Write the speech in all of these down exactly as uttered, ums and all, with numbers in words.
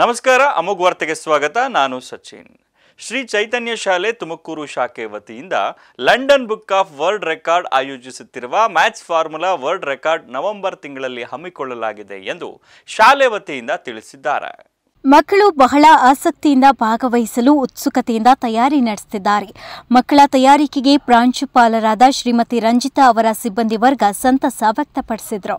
ನಮಸ್ಕಾರ ಅಮೋಘ ವಾರ್ತೆಗೆ ಸ್ವಾಗತ. ನಾನು ಸಚಿನ್. ಶ್ರೀ ಚೈತನ್ಯ ಶಾಲೆ ತುಮಕೂರು ಶಾಖೆ ವತಿಯಿಂದ London book of world record ಆಯೋಜಿಸುತ್ತಿರುವ maths formula world record November ತಿಂಗಳಲ್ಲಿ ಹಮ್ಮಿಕೊಳ್ಳಲಾಗಿದೆ ಎಂದು ಶಾಲೆ ವತಿಯಿಂದ ತಿಳಿಸಿದ್ದಾರೆ. ಮಕ್ಕಳು ಬಹಳ ಆಸಕ್ತಿಯಿಂದ ಭಾಗವಹಿಸಲು ಉತ್ಸುಕತೆಯಿಂದ ತಯಾರಿ ನಡೆಸುತ್ತಿದ್ದಾರೆ. ಮಕ್ಕಳ ತಯಾರಿಕೆಗೆ ಪ್ರಾಂಶುಪಾಲರಾದ ಶ್ರೀಮತಿ ರಂಜಿತಾ ಅವರ ಸಿಬ್ಬಂದಿ ವರ್ಗ ಸಂತಸ ವ್ಯಕ್ತಪಡಿಸಿದರು.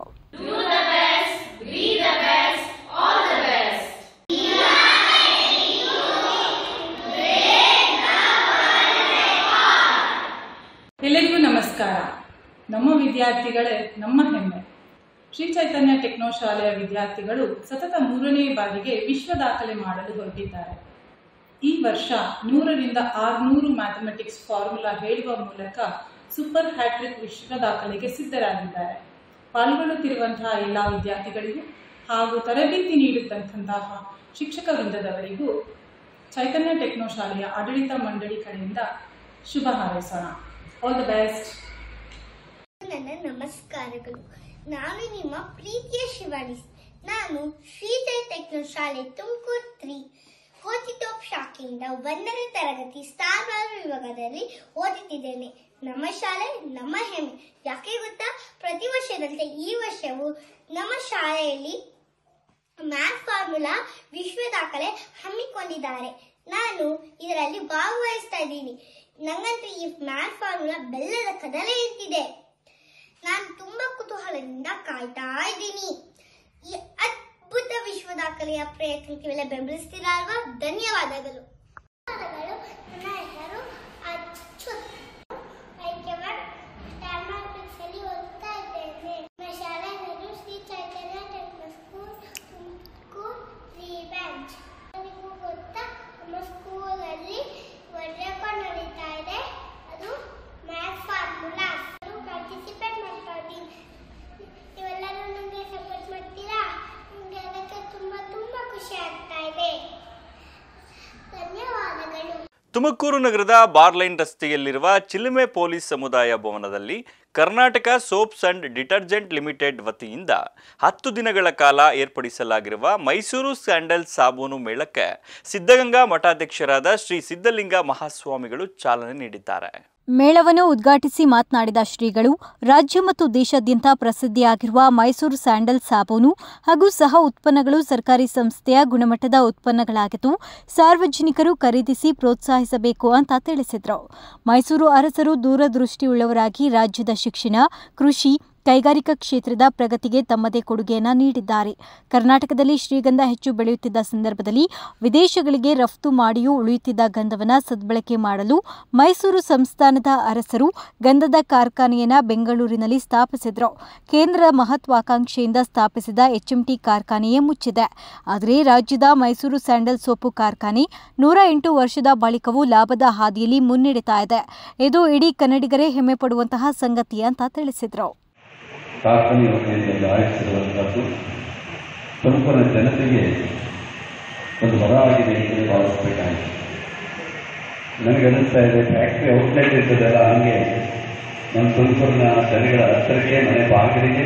ಎಲ್ಲರಿಗೂ ನಮಸ್ಕಾರ. ನಮ್ಮ ವಿದ್ಯಾರ್ಥಿಗಳೇ ನಮ್ಮ ಹೆಮ್ಮೆ. ಶ್ರೀ ಚೈತನ್ಯ ಟೆಕ್ನೋ ಶಾಲೆಯ ವಿದ್ಯಾರ್ಥಿಗಳು ಸತತ ಮೂರನೇ ಬಾರಿಗೆ ವಿಶ್ವ ದಾಖಲೆ ಮಾಡಲು ಹೊರಟಿದ್ದಾರೆ. ಈ ವರ್ಷ ನೂರರಿಂದ ಆರುನೂರು ಮ್ಯಾಥಮೆಟಿಕ್ಸ್ ಫಾರ್ಮುಲಾ ಹೇಳುವ ಮೂಲಕ ಸೂಪರ್ ಹ್ಯಾಟ್ರಿಕ್ ವಿಶ್ವ ದಾಖಲೆಗೆ ಸಿದ್ಧರಾಗಿದ್ದಾರೆ. ಪಾಲ್ಗೊಳ್ಳುತ್ತಿರುವಂತಹ ಎಲ್ಲ ವಿದ್ಯಾರ್ಥಿಗಳಿಗೂ ಹಾಗೂ ತರಬೇತಿ ನೀಡುತ್ತಂತಹ ಶಿಕ್ಷಕ ವೃಂದದವರಿಗೂ ಚೈತನ್ಯ ಟೆಕ್ನೋ ಶಾಲೆಯ ಆಡಳಿತ ಮಂಡಳಿ ಕಡೆಯಿಂದ ಶುಭ ಹಾರೈಸೋಣ. All the best. ನನ್ನ ನಮಸ್ಕಾರಗಳು. ನಾನು ನಿಮ್ಮ ಪ್ರೀತಿಯ ಶಿವಾನಿ. ನಾನು ಶ್ರೀ ಟೆಕ್ನೋ ಶಾಲೆ ತುಮಕೂರು ತ್ರೀ ಕೋಚಿಟೋಪ್ ಶಾಖೆಯಿಂದ ಒಂದನೇ ತರಗತಿ ಸ್ಟಾರ್ ವಿಭಾಗದಲ್ಲಿ ಓದುತ್ತಿದ್ದೇನೆ. ನಮ್ಮ ಶಾಲೆ ನಮ್ಮ ಹೆಮ್ಮೆ. ಯಾಕೆ ಗೊತ್ತಾ? ಪ್ರತಿ ವರ್ಷದಂತೆ ಈ ವರ್ಷವೂ ನಮ್ಮ ಶಾಲೆಯಲ್ಲಿ ಮ್ಯಾಥ್ ಫಾರ್ಮುಲಾ ವಿಶ್ವ ದಾಖಲೆ ಹಮ್ಮಿಕೊಂಡಿದ್ದಾರೆ. ನಾನು ಇದರಲ್ಲಿ ಭಾಗವಹಿಸ್ತಾ ಇದ್ದೀನಿ. ನಂಗಂತೂ ಈ ಮ್ಯಾಥ್ ಫಾರ್ಮುಲಾ ಬೆಲ್ಲದ ಕದಲೆ ಇರ್ತಿದೆ. ನಾನು ತುಂಬಾ ಕುತೂಹಲದಿಂದ ಕಾಯ್ತಾ ಇದ್ದೀನಿ. ಈ ಅದ್ಭುತ ವಿಶ್ವ ದಾಖಲೆಯ ಪ್ರಯತ್ನಕ್ಕೆ ಎಲ್ಲ ಬೆಂಬಲಿಸ್ತೀರಾ ಅಲ್ವಾ? ಧನ್ಯವಾದಗಳು. ನನ್ನ ಹೆಸರು ಅಚ್ಯುತ್. ಓದ್ತಾ ಇದ್ದೇನೆ. ನಮ್ಮ ಶಾಲೆ ಹೆಸರು Shri Chaitanya techno school Tumakuru three branch. ನಿಮಗೂ ಗೊತ್ತಾ, ನಮ್ಮ ಸ್ಕೂಲಲ್ಲಿ ವರ್ಲ್ಡ್ ರೆಕಾರ್ಡ್ ನಡೀತಾ ಇದೆ. ಅದು ಮ್ಯಾಥ್ಸ್ ಫಾರ್ಮುಲಾ. ಪಾರ್ಟಿಸಿಪೇಟ್ ಮಾಡ್ತಾ ಇದ್ದೀನಿ. ನೀವೆಲ್ಲರೂ ನನಗೆ ಸಪೋರ್ಟ್ ಮಾಡ್ತೀರಾ? ನನಗೆ ಅದಕ್ಕೆ ತುಂಬಾ ತುಂಬಾ ಖುಷಿ ಆಗ್ತಾ ಇದೆ. ಧನ್ಯವಾದಗಳು. ತುಮಕೂರು ನಗರದ ಬಾರ್ಲೈನ್ ರಸ್ತೆಯಲ್ಲಿರುವ ಚಿಲುಮೆ ಪೊಲೀಸ್ ಸಮುದಾಯ ಭವನದಲ್ಲಿ Karnataka soaps and detergent limited ವತಿಯಿಂದ ಹತ್ತು ದಿನಗಳ ಕಾಲ ಏರ್ಪಡಿಸಲಾಗಿರುವ ಮೈಸೂರು ಸ್ಯಾಂಡಲ್ ಸಾಬೂನು ಮೇಳಕ್ಕೆ ಸಿದ್ಧಗಂಗಾ ಮಠಾಧ್ಯಕ್ಷರಾದ ಶ್ರೀ ಸಿದ್ಧಲಿಂಗ ಮಹಾಸ್ವಾಮಿಗಳು ಚಾಲನೆ ನೀಡಿದ್ದಾರೆ. ಮೇಳವನ್ನು ಉದ್ಘಾಟಿಸಿ ಮಾತನಾಡಿದ ಶ್ರೀಗಳು, ರಾಜ್ಯ ಮತ್ತು ದೇಶಾದ್ಯಂತ ಪ್ರಸಿದ್ಧಿಯಾಗಿರುವ ಮೈಸೂರು ಸ್ಯಾಂಡಲ್ ಸಾಬೂನು ಹಾಗೂ ಸಹ ಉತ್ಪನ್ನಗಳು ಸರ್ಕಾರಿ ಸಂಸ್ಥೆಯ ಗುಣಮಟ್ಟದ ಉತ್ಪನ್ನಗಳಾಗಿದ್ದು ಸಾರ್ವಜನಿಕರು ಖರೀದಿಸಿ ಪ್ರೋತ್ಸಾಹಿಸಬೇಕು ಅಂತ ತಿಳಿಸಿದರು. ಮೈಸೂರು ಅರಸರು ದೂರದೃಷ್ಟಿಯುಳ್ಳವರಾಗಿ ರಾಜ್ಯದ ಶಿಕ್ಷಣ, ಕೃಷಿ, ಕೈಗಾರಿಕಾ ಕ್ಷೇತ್ರದ ಪ್ರಗತಿಗೆ ತಮ್ಮದೇ ಕೊಡುಗೆಯನ್ನು ನೀಡಿದ್ದಾರೆ. ಕರ್ನಾಟಕದಲ್ಲಿ ಶ್ರೀಗಂಧ ಹೆಚ್ಚು ಬೆಳೆಯುತ್ತಿದ್ದ ಸಂದರ್ಭದಲ್ಲಿ ವಿದೇಶಗಳಿಗೆ ರಫ್ತು ಮಾಡಿಯೂ ಉಳಿಯುತ್ತಿದ್ದ ಗಂಧವನ್ನು ಸದ್ಬಳಕೆ ಮಾಡಲು ಮೈಸೂರು ಸಂಸ್ಥಾನದ ಅರಸರು ಗಂಧದ ಕಾರ್ಖಾನೆಯನ್ನು ಬೆಂಗಳೂರಿನಲ್ಲಿ ಸ್ಥಾಪಿಸಿದರು. ಕೇಂದ್ರ ಮಹತ್ವಾಕಾಂಕ್ಷೆಯಿಂದ ಸ್ಥಾಪಿಸಿದ ಎಚ್ಎಂಟಿ ಕಾರ್ಖಾನೆಯೇ ಮುಚ್ಚಿದೆ. ಆದರೆ ರಾಜ್ಯದ ಮೈಸೂರು ಸ್ಯಾಂಡಲ್ ಸೋಪು ಕಾರ್ಖಾನೆ ನೂರ ಎಂಟು ವರ್ಷದ ಬಳಿಕವೂ ಲಾಭದ ಹಾದಿಯಲ್ಲಿ ಮುನ್ನಡೆತಾ ಇದೆ. ಇದು ಇಡೀ ಕನ್ನಡಿಗರೇ ಹೆಮ್ಮೆ ಪಡುವಂತಹ ಸಂಗತಿ ಅಂತ ತಿಳಿಸಿದರು. ಕಾರ್ಖಾನೆ ವತಿಯಿಂದ ಆಯೋಜಿಸಿರುವಂಥದ್ದು ತುಮಕೂರಿನ ಜನತೆಗೆ ಒಂದು ವರ ಆಗಿದೆ ಅಂತಲೇ ಭಾವಿಸಬೇಕಾಗಿದೆ. ನನಗೆ ಅನ್ನಿಸ್ತಾ ಇದೆ, ಫ್ಯಾಕ್ಟ್ರಿ ಔಟ್ಲೆಟ್ ಇರ್ತದಲ್ಲ, ಹಂಗೆ ನಮ್ಮ ತುಮಕೂರಿನ ಜನಗಳ ಹತ್ತಿರಕ್ಕೆ ಮನೆ ಬಾಗಿಲಿಗೆ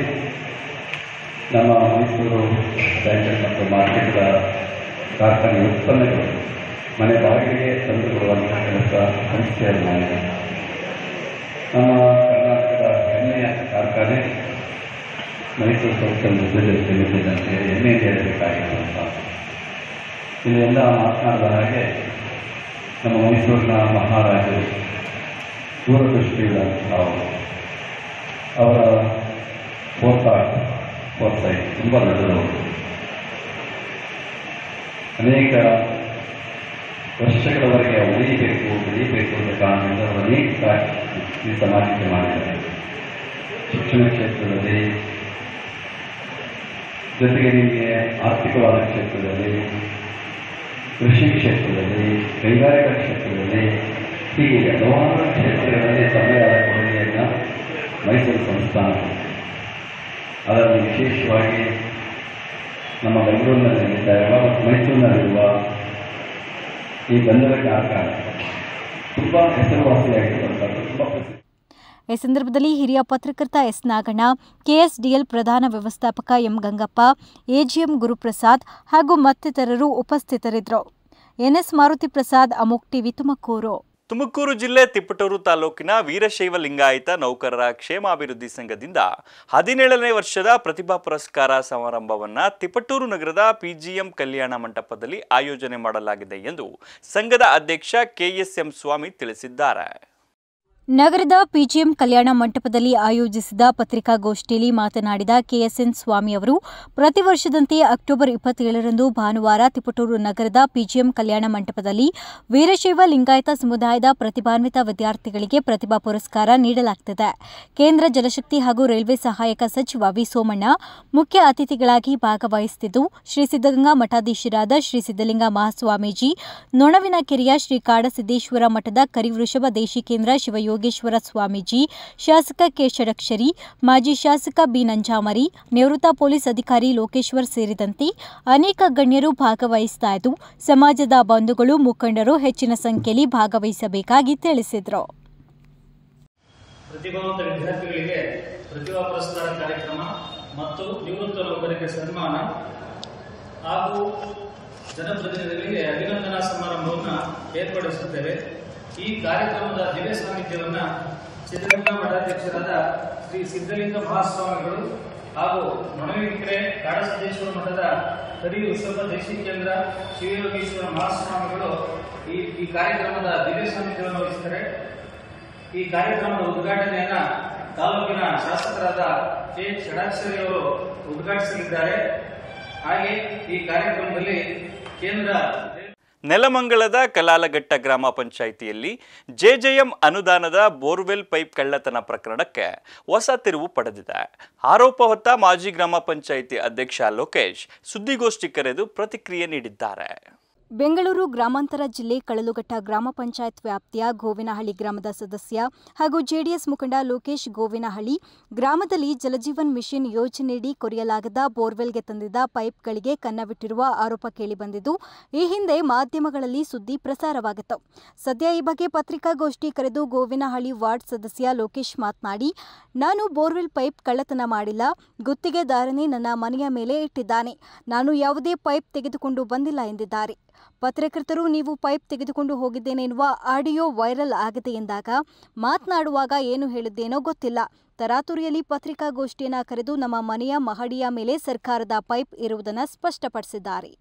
ನಮ್ಮ ಮೈಸೂರು ಸ್ಯಾಂಡಲ್ ಮತ್ತು ಮಾರ್ಕೆಟ್ಗಳ ಕಾರ್ಖಾನೆ ಉತ್ಪನ್ನಗಳು ಮನೆ ಬಾಗಿಲಿಗೆ ತಂದುಕೊಡುವಂಥ ಕೆಲಸ ಸಂಸ್ಥೆಯಲ್ಲಿ ಮಾಡಿದೆ. ನಮ್ಮ ಕರ್ನಾಟಕದ ಹೆಮ್ಮೆಯ ಕಾರ್ಖಾನೆ Mysuru soaps and detergent limited ಅಂತ ಹೇಳಿ ಹೆಮ್ಮೆ ಹೇಳಬೇಕಾಗಿರುವಂಥ ಇಲ್ಲಿ ಎಲ್ಲ ಮಾತನಾಡಿದ ಹಾಗೆ ನಮ್ಮ ಮೈಸೂರಿನ ಮಹಾರಾಜರು ದೂರದೃಷ್ಟಿಯುಳ್ಳ ಅವರ ಫೋರ್ಥಾಟ್ ಫೋರ್ಸೈಟ್ ತುಂಬ ನಡೆದವರು. ಅನೇಕ ವರ್ಷಗಳವರೆಗೆ ಉಳಿಯಬೇಕು ಬೆಳೀಬೇಕು ಅಂತ ಕಾರಣದಿಂದ ಅವರು ಅನೇಕ ಈ ಸಮಾಜಕ್ಕೆ ಮಾಡಿದ್ದಾರೆ. ಶಿಕ್ಷಣ ಕ್ಷೇತ್ರದಲ್ಲಿ, ಜೊತೆಗೆ ನಿಮಗೆ ಆರ್ಥಿಕವಾದ ಕ್ಷೇತ್ರದಲ್ಲಿ, ಕೃಷಿ ಕ್ಷೇತ್ರದಲ್ಲಿ, ಕೈಗಾರಿಕಾ ಕ್ಷೇತ್ರದಲ್ಲಿ, ಹೀಗೆ ಹಲವಾರು ಕ್ಷೇತ್ರಗಳಲ್ಲಿ ತಮ್ಮದೇ ಆದ ಕೊಡುಗೆಯನ್ನು ಮೈಸೂರು ಸಂಸ್ಥಾನ, ಅದರಲ್ಲಿ ವಿಶೇಷವಾಗಿ ನಮ್ಮ ಬೆಂಗಳೂರಿನಲ್ಲಿರುವ ಮತ್ತು ಮೈಸೂರಿನಲ್ಲಿರುವ ಈ ಗಂಧದ ಕಾರ್ಖಾನೆ ತುಂಬ ಹೆಸರುವಾಸಿಯಾಗಿರುವಂಥದ್ದು, ತುಂಬ ಪ್ರಸಿದ್ಧ. ಈ ಸಂದರ್ಭದಲ್ಲಿ ಹಿರಿಯ ಪತ್ರಕರ್ತ ಎಸ್ ನಾಗಣ್ಣ, ಕೆಎಸ್ಡಿಎಲ್ ಪ್ರಧಾನ ವ್ಯವಸ್ಥಾಪಕ ಎಂ ಗಂಗಪ್ಪ, ಎಜಿಎಂ ಗುರುಪ್ರಸಾದ್ ಹಾಗೂ ಮತ್ತಿತರರು ಉಪಸ್ಥಿತರಿದ್ದರು. ಎನ್ಎಸ್ ಮಾರುತಿ ಪ್ರಸಾದ್, ಅಮೋಕ್ ಟಿವಿ, ತುಮಕೂರು. ತುಮಕೂರು ಜಿಲ್ಲೆ ತಿಪಟೂರು ತಾಲೂಕಿನ ವೀರಶೈವ ಲಿಂಗಾಯತ ನೌಕರರ ಕ್ಷೇಮಾಭಿವೃದ್ಧಿ ಸಂಘದಿಂದ ಹದಿನೇಳನೇ ವರ್ಷದ ಪ್ರತಿಭಾ ಪುರಸ್ಕಾರ ಸಮಾರಂಭವನ್ನು ತಿಪಟೂರು ನಗರದ ಪಿಜಿಎಂ ಕಲ್ಯಾಣ ಮಂಟಪದಲ್ಲಿ ಆಯೋಜನೆ ಮಾಡಲಾಗಿದೆ ಎಂದು ಸಂಘದ ಅಧ್ಯಕ್ಷ ಕೆಎಸ್ಎಂ ಸ್ವಾಮಿ ತಿಳಿಸಿದ್ದಾರೆ. ನಗರದ ಪಿಜಿಎಂ ಕಲ್ಯಾಣ ಮಂಟಪದಲ್ಲಿ ಆಯೋಜಿಸಿದ ಪತ್ರಿಕಾಗೋಷ್ಠಿಯಲ್ಲಿ ಮಾತನಾಡಿದ ಕೆಎಸ್ಎನ್ ಸ್ವಾಮಿ ಅವರು, ಪ್ರತಿ ವರ್ಷದಂತೆ ಅಕ್ಟೋಬರ್ ಇಪ್ಪತ್ತೇಳರಂದು ಭಾನುವಾರ ತಿಪಟೂರು ನಗರದ ಪಿಜಿಎಂ ಕಲ್ಯಾಣ ಮಂಟಪದಲ್ಲಿ ವೀರಶೈವ ಲಿಂಗಾಯತ ಸಮುದಾಯದ ಪ್ರತಿಭಾನ್ವಿತ ವಿದ್ಯಾರ್ಥಿಗಳಿಗೆ ಪ್ರತಿಭಾ ಪುರಸ್ಕಾರ ನೀಡಲಾಗುತ್ತದೆ. ಕೇಂದ್ರ ಜಲಶಕ್ತಿ ಹಾಗೂ ರೈಲ್ವೆ ಸಹಾಯಕ ಸಚಿವ ವಿ ಸೋಮಣ್ಣ ಮುಖ್ಯ ಅತಿಥಿಗಳಾಗಿ ಭಾಗವಹಿಸುತ್ತಿದ್ದು, ಶ್ರೀ ಸಿದ್ದಗಂಗಾ ಮಠಾಧೀಶರಾದ ಶ್ರೀ ಸಿದ್ದಲಿಂಗ ಮಹಾಸ್ವಾಮೀಜಿ, ನೊಣವಿನಕೆರೆಯ ಶ್ರೀ ಕಾಡಸಿದ್ದೇಶ್ವರ ಮಠದ ಕರಿವೃಷಭ ದೇಶಿಕೇಂದ್ರ ಶಿವಯೋಗಿ ಯೋಗೇಶ್ವರ ಸ್ವಾಮೀಜಿ, ಶಾಸಕ ಕೆ ಷಡಕ್ಷರಿ, ಮಾಜಿ ಶಾಸಕ ಬಿ ನಂಜಾಮರಿ, ನಿವೃತ್ತ ಪೊಲೀಸ್ ಅಧಿಕಾರಿ ಲೋಕೇಶ್ವರ್ ಸೇರಿದಂತೆ ಅನೇಕ ಗಣ್ಯರು ಭಾಗವಹಿಸುತ್ತಾ ಇದ್ದು, ಸಮಾಜದ ಬಂಧುಗಳು, ಮುಖಂಡರು ಹೆಚ್ಚಿನ ಸಂಖ್ಯೆಯಲ್ಲಿ ಭಾಗವಹಿಸಬೇಕಾಗಿ ತಿಳಿಸಿದರು. ಪ್ರತಿಭಾವಂತ ವಿದ್ಯಾರ್ಥಿಗಳಿಗೆ ಪ್ರತಿಭಾ ಪುರಸ್ಕಾರ ಕಾರ್ಯಕ್ರಮ ಮತ್ತು ನಿವೃತ್ತ ನೌಕರರಿಗೆ ಸನ್ಮಾನ ಹಾಗೂ ಜನಪ್ರತಿನಿಧಿಗಳಿಗೆ ಅಭಿನಂದನಾ ಸಮಾರಂಭವನ್ನು ಏರ್ಪಡಿಸುತ್ತೇವೆ. ಈ ಕಾರ್ಯಕ್ರಮದ ದಿವ್ಯ ಸಾನ್ನಿಧ್ಯವನ್ನ ಸಿದ್ದಗಂಗಾ ಮಠಾಧ್ಯಕ್ಷರಾದ ಶ್ರೀ ಸಿದ್ದಲಿಂಗ ಮಹಾಸ್ವಾಮಿಗಳು ಹಾಗೂ ನೊಣವಿನಕೆರೆ ಕಾಡಸಿದ್ದೇಶ್ವರ ಮಠದ ಕರಿ ವೃಷಭ ದೇಶಿಕೇಂದ್ರ ಶಿವಯೋಗೀಶ್ವರ ಮಹಾಸ್ವಾಮಿಗಳು ಈ ಈ ಕಾರ್ಯಕ್ರಮದ ದಿವ್ಯ ಸಾನ್ನಿಧ್ಯವನ್ನು ವಹಿಸುತ್ತಾರೆ. ಈ ಕಾರ್ಯಕ್ರಮದ ಉದ್ಘಾಟನೆಯನ್ನ ತಾಲೂಕಿನ ಶಾಸಕರಾದ ಕೆ ಷಡಾಕ್ಷರಿ ಅವರು ಉದ್ಘಾಟಿಸಲಿದ್ದಾರೆ. ಹಾಗೆ ಈ ಕಾರ್ಯಕ್ರಮದಲ್ಲಿ ಕೇಂದ್ರ ನೆಲಮಂಗಲದ ಕಲಾಲಘಟ್ಟ ಗ್ರಾಮ ಪಂಚಾಯಿತಿಯಲ್ಲಿ ಜೆಜೆಎಂ ಅನುದಾನದ ಬೋರ್ವೆಲ್ ಪೈಪ್ ಕಳ್ಳತನ ಪ್ರಕರಣಕ್ಕೆ ಹೊಸ ತಿರುವು ಪಡೆದಿದೆ. ಆರೋಪ ಹೊತ್ತ ಮಾಜಿ ಗ್ರಾಮ ಪಂಚಾಯಿತಿ ಅಧ್ಯಕ್ಷ ಲೋಕೇಶ್ ಸುದ್ದಿಗೋಷ್ಠಿ ಕರೆದು ಪ್ರತಿಕ್ರಿಯೆ ನೀಡಿದ್ದಾರೆ. ಬೆಂಗಳೂರು ಗ್ರಾಮಾಂತರ ಜಿಲ್ಲೆ ಕಳಲುಘಟ್ಟ ಗ್ರಾಮ ಪಂಚಾಯತ್ ವ್ಯಾಪ್ತಿಯ ಗೋವಿನಹಳ್ಳಿ ಗ್ರಾಮದ ಸದಸ್ಯ ಹಾಗೂ ಜೆಡಿಎಸ್ ಮುಖಂಡ ಲೋಕೇಶ್ ಗೋವಿನಹಳ್ಳಿ ಗ್ರಾಮದಲ್ಲಿ ಜಲಜೀವನ್ ಮಿಷನ್ ಯೋಜನೆಯಡಿ ಕೊರೆಯಲಾಗದ ಬೋರ್ವೆಲ್ಗೆ ತಂದಿದ್ದ ಪೈಪ್ಗಳಿಗೆ ಕನ್ನವಿಟ್ಟಿರುವ ಆರೋಪ ಕೇಳಿಬಂದಿದ್ದು, ಈ ಹಿಂದೆ ಮಾಧ್ಯಮಗಳಲ್ಲಿ ಸುದ್ದಿ ಪ್ರಸಾರವಾಗಿತ್ತು. ಸದ್ಯ ಈ ಬಗ್ಗೆ ಪತ್ರಿಕಾಗೋಷ್ಠಿ ಕರೆದು ಗೋವಿನಹಳ್ಳಿ ವಾರ್ಡ್ ಸದಸ್ಯ ಲೋಕೇಶ್ ಮಾತನಾಡಿ, ನಾನು ಬೋರ್ವೆಲ್ ಪೈಪ್ ಕಳ್ಳತನ ಮಾಡಿಲ್ಲ, ಗುತ್ತಿಗೆದಾರನೇ ನನ್ನ ಮನೆಯ ಮೇಲೆ ಇಟ್ಟಿದ್ದಾನೆ, ನಾನು ಯಾವುದೇ ಪೈಪ್ ತೆಗೆದುಕೊಂಡು ಬಂದಿಲ್ಲ ಎಂದಿದ್ದಾರೆ. ಪತ್ರಕರ್ತರು ನೀವು ಪೈಪ್ ತೆಗೆದುಕೊಂಡು ಹೋಗಿದ್ದೇನೆ ಎನ್ನುವ ಆಡಿಯೋ ವೈರಲ್ ಆಗಿದೆ ಎಂದಾಗ ಮಾತನಾಡುವಾಗ ಏನು ಹೇಳಿದ್ದೇನೋ ಗೊತ್ತಿಲ್ಲ. ತರಾತುರಿಯಲ್ಲಿ ಪತ್ರಿಕಾಗೋಷ್ಠಿಯನ್ನು ಕರೆದು ನಮ್ಮ ಮನೆಯ ಮಹಡಿಯ ಮೇಲೆ ಸರ್ಕಾರದ ಪೈಪ್ ಇರುವುದನ್ನು ಸ್ಪಷ್ಟಪಡಿಸಿದ್ದಾರೆ.